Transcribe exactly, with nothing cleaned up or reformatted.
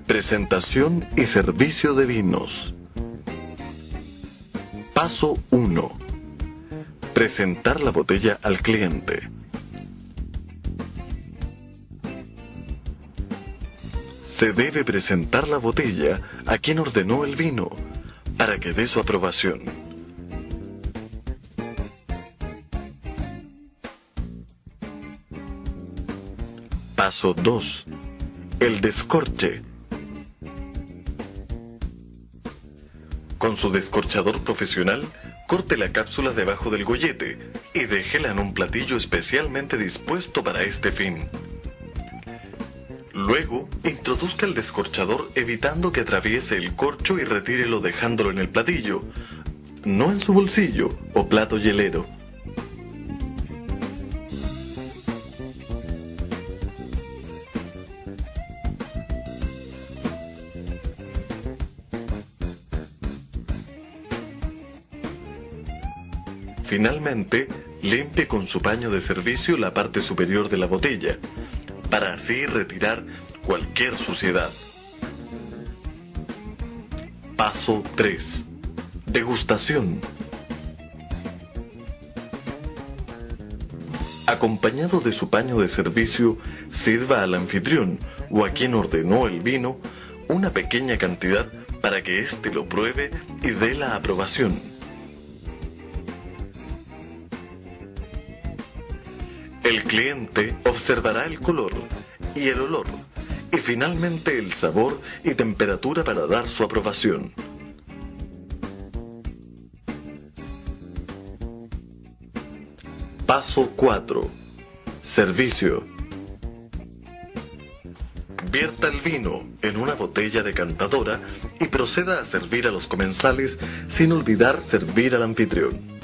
Presentación y servicio de vinos. Paso uno. Presentar la botella al cliente. Se debe presentar la botella a quien ordenó el vino para que dé su aprobación. Paso dos. El descorche. Con su descorchador profesional, corte la cápsula debajo del gollete y déjela en un platillo especialmente dispuesto para este fin. Luego, introduzca el descorchador evitando que atraviese el corcho y retírelo dejándolo en el platillo, no en su bolsillo o plato hielero. Finalmente, limpie con su paño de servicio la parte superior de la botella, para así retirar cualquier suciedad. Paso tres. Degustación. Acompañado de su paño de servicio, sirva al anfitrión o a quien ordenó el vino una pequeña cantidad para que éste lo pruebe y dé la aprobación. El cliente observará el color y el olor y finalmente el sabor y temperatura para dar su aprobación. Paso cuatro. Servicio. Vierta el vino en una botella decantadora y proceda a servir a los comensales sin olvidar servir al anfitrión.